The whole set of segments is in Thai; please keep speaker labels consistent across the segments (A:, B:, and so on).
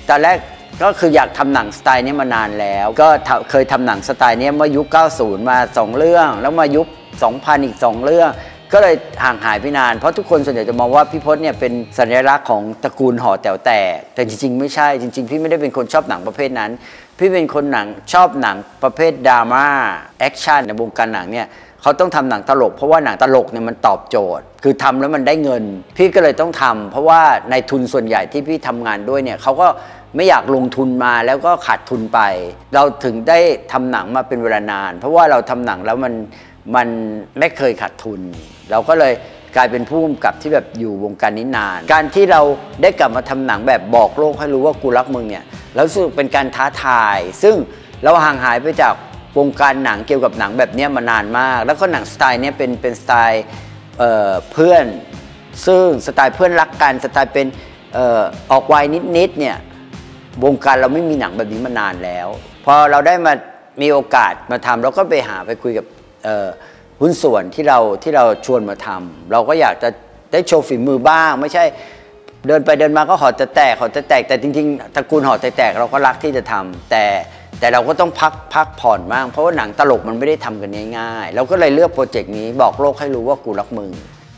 A: ตอนแรกก็คืออยากทำหนังสไตล์นี้มานานแล้วก็เคยทำหนังสไตล์นี้เมื่อยุค 90 มา2เรื่องแล้วมายุค 2000 อีก2เรื่องก็เลยห่างหายไปนานเพราะทุกคนส่วนใหญ่จะมองว่าพี่พจน์เนี่ยเป็นสัญลักษณ์ของตระกูลหอแต๋วแตกแต่จริงๆไม่ใช่จริงๆพี่ไม่ได้เป็นคนชอบหนังประเภทนั้นพี่เป็นคนชอบหนังประเภทดราม่าแอคชั่นในวงการหนังเนี่ยเขาต้องทำหนังตลกเพราะว่าหนังตลกเนี่ยมันตอบโจทย์คือทำแล้วมันได้เงินพี่ก็เลยต้องทำเพราะว่าในทุนส่วนใหญ่ที่พี่ทำงานด้วยเนี่ยเขาก็ไม่อยากลงทุนมาแล้วก็ขาดทุนไปเราถึงได้ทำหนังมาเป็นเวลานานเพราะว่าเราทำหนังแล้วมันไม่เคยขาดทุนเราก็เลยกลายเป็นผู้กำกับที่แบบอยู่วงการนี้นานการที่เราได้กลับมาทำหนังแบบบอกโลกให้รู้ว่ากูรักมึงเนี่ยแล้วรู้สึกเป็นการท้าทายซึ่งเราห่างหายไปจากวงการหนังเกี่ยวกับหนังแบบนี้มานานมากแล้วก็หนังสไตล์นี้เป็นสไตล์เพื่อนซึ่งสไตล์เพื่อนรักกันสไตล์เป็นออกวัยนิดๆเนี่ยวงการเราไม่มีหนังแบบนี้มานานแล้วพอเราได้มามีโอกาสมาทำเราก็ไปคุยกับหุ้นส่วนที่เราชวนมาทำเราก็อยากจะได้โชว์ฝีมือบ้างไม่ใช่เดินไปเดินมาก็หอจะแตกแต่จริงๆตระกูลหอจะแตกเราก็รักที่จะทำแต่เราก็ต้องพักผ่อนบ้างเพราะว่าหนังตลกมันไม่ได้ทำกันง่ายๆเราก็เลยเลือกโปรเจกต์นี้บอกโลกให้รู้ว่ากูรักมึง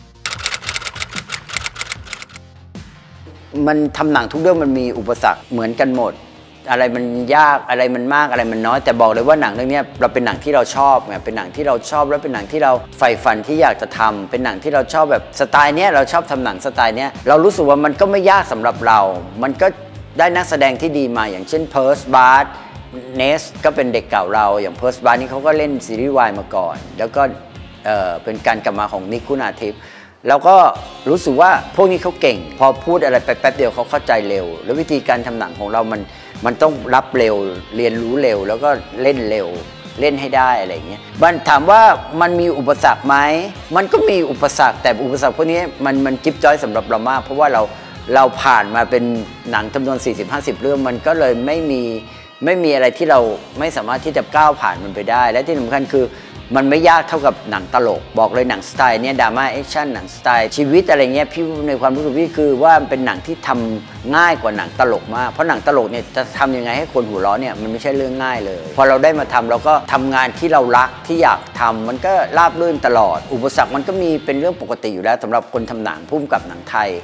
A: มันทำหนังทุกเรื่องมันมีอุปสรรคเหมือนกันหมดอะไรมันยากอะไรมันมากอะไรมันน้อยแต่บอกเลยว่าหนังเรื่องนี้เราเป็นหนังที่เราชอบไงเป็นหนังที่เราชอบแล้วเป็นหนังที่เราใฝ่ฝันที่อยากจะทำเป็นหนังที่เราชอบแบบสไตล์เนี้ยเราชอบทำหนังสไตล์เนี้ยเรารู้สึกว่ามันก็ไม่ยากสำหรับเรามันก็ได้นักแสดงที่ดีมาอย่างเช่นเพิร์สบาร์เนสก็เป็นเด็กเก่าเราอย่างเพิร์สบาร์นี่เขาก็เล่นซีรีส์วายมาก่อนแล้วก็เป็นการกลับมาของนิกคุณาทิพย์แล้วก็รู้สึกว่าพวกนี้เขาเก่งพอพูดอะไรไปแป๊บเดียวเขาเข้าใจเร็วแล้ววิธีการทำหนังของเรามันต้องรับเร็วเรียนรู้เร็วแล้วก็เล่นเร็วเล่นให้ได้อะไรอย่างเงี้ยมันถามว่ามันมีอุปสรรคไหมมันก็มีอุปสรรคแต่อุปสรรคพวกนี้มันจิ๊บจ้อยสำหรับเรามากเพราะว่าเราผ่านมาเป็นหนังจำนวน 40-50 เรื่องมันก็เลยไม่มีอะไรที่เราไม่สามารถที่จะก้าวผ่านมันไปได้และที่สำคัญคือมันไม่ยากเท่ากับหนังตลกบอกเลยหนังสไตล์เนี้ยดราม่าแอคชั่นหนังสไตล์ชีวิตอะไรเงี้ยพี่ในความรู้สึกพี่คือว่าเป็นหนังที่ทำง่ายกว่าหนังตลกมากเพราะหนังตลกเนี่ยจะทำยังไงให้คนหัวเราะเนี่ยมันไม่ใช่เรื่องง่ายเลยพอเราได้มาทำเราก็ทำงานที่เรารักที่อยากทำมันก็ราบรื่นตลอดอุปสรรคมันก็มีเป็นเรื่องปกติอยู่แล้วสำหรับคนทำหนังพุ่มกับหนังไทย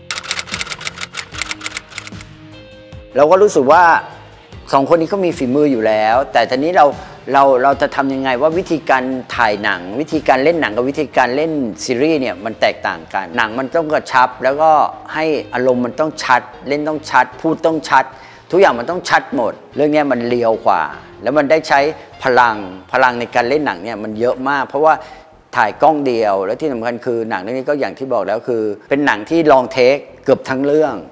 A: เราก็รู้สึกว่า2คนนี้เขามีฝีมืออยู่แล้วแต่ตอนนี้เราจะทำยังไงว่าวิธีการถ่ายหนังวิธีการเล่นหนังกับวิธีการเล่นซีรีส์เนี่ยมันแตกต่างกันหนังมันต้องกระชับแล้วก็ให้อารมณ์มันต้องชัดเล่นต้องชัดพูดต้องชัดทุกอย่างมันต้องชัดหมดเรื่องนี้มันเลียวกว่าแล้วมันได้ใช้พลังในการเล่นหนังเนี่ยมันเยอะมากเพราะว่าถ่ายกล้องเดียวแล้วที่สำคัญคือหนังเรื่องนี้ก็อย่างที่บอกแล้วคือเป็นหนังที่ลองเทคเกือบทั้งเรื่อง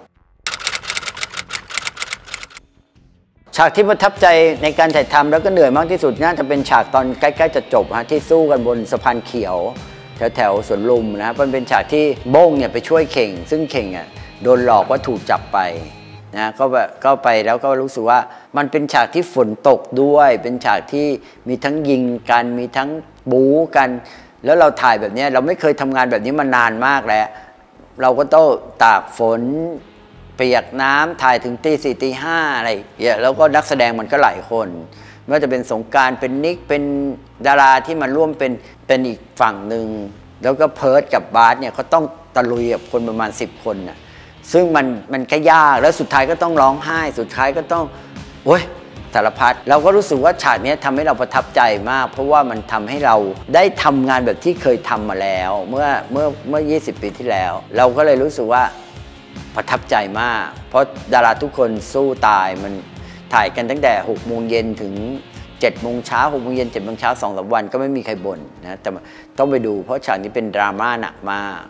A: ฉากที่ประทับใจในการถ่ายทำแล้วก็เหนื่อยมากที่สุดน่าจะเป็นฉากตอนใกล้ๆจะจบที่สู้กันบนสะพานเขียวแถวสวนลุมนะมันเป็นฉากที่โบ้งเนี่ยไปช่วยเข่งซึ่งเข่งโดนหลอกว่าถูกจับไปนะก็ไปแล้วก็รู้สึกว่ามันเป็นฉากที่ฝนตกด้วยเป็นฉากที่มีทั้งยิงกันมีทั้งบู๊กันแล้วเราถ่ายแบบนี้เราไม่เคยทำงานแบบนี้มานานมากแล้วเราก็ต้องตากฝนเปียกน้ำถ่ายถึงตี4ตี5อะไรอย่างเงี้ยแล้วก็นักแสดงมันก็หลายคนไม่ว่าจะเป็นสงกรานต์เป็นนิกเป็นดาราที่มาร่วมเป็นอีกฝั่งหนึ่งแล้วก็เพิร์ทกับบาสเนี่ยเขาต้องตะลุยกับคนประมาณ10 คนน่ะซึ่งมันก็ยากแล้วสุดท้ายก็ต้องร้องไห้สุดท้ายก็ต้องโอ๊ยสารพัดเราก็รู้สึกว่าฉากนี้ทำให้เราประทับใจมากเพราะว่ามันทำให้เราได้ทำงานแบบที่เคยทำมาแล้วเมื่อ20 ปีที่แล้วเราก็เลยรู้สึกว่าประทับใจมากเพราะดาราทุกคนสู้ตายมันถ่ายกันตั้งแต่6 โมงเย็นถึง7 โมงเช้า6 โมงเย็น7 โมงเช้า2-3 วันก็ไม่มีใครบ่นนะแต่ต้องไปดูเพราะฉากนี้เป็นดราม่าหนักมาก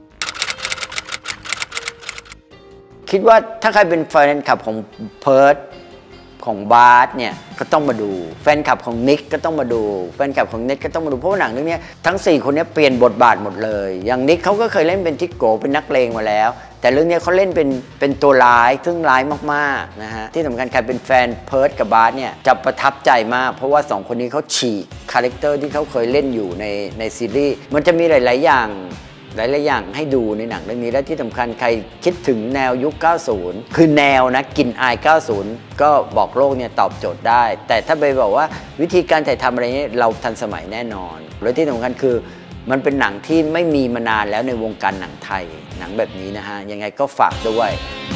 A: คิดว่าถ้าใครเป็นแฟนคลับของเพิร์ทของบาสเนี่ยก็ต้องมาดูแฟนคลับของนิกก็ต้องมาดูแฟนคลับของเน็ตก็ต้องมาดูเพราะว่าหนังเรื่องนี้ทั้ง4 คนนี้เปลี่ยนบทบาทหมดเลยอย่างนิกเขาก็เคยเล่นเป็นทิกโกเป็นนักเลงมาแล้วแต่เรื่องนี้เขาเล่นเป็นตัวร้ายซึ่งร้ายมากๆนะฮะที่สำคัญใครเป็นแฟนเพิร์ทกับบาสเนี่ยจะประทับใจมากเพราะว่า2 คนนี้เขาฉีกคาแรคเตอร์ที่เขาเคยเล่นอยู่ในซีรีส์มันจะมีหลายๆอย่างหลายๆอย่างให้ดูในหนังเรื่องนี้และที่สำคัญใครคิดถึงแนวยุค 90 คือแนวนะกลิ่นอาย 90 ก็บอกโลกเนี่ยตอบโจทย์ได้ แต่ถ้าไปบอกว่าวิธีการถ่ายทำอะไรนี้เราทันสมัยแน่นอนและที่สำคัญคือมันเป็นหนังที่ไม่มีมานานแล้วในวงการหนังไทยหนังแบบนี้นะฮะยังไงก็ฝากด้วย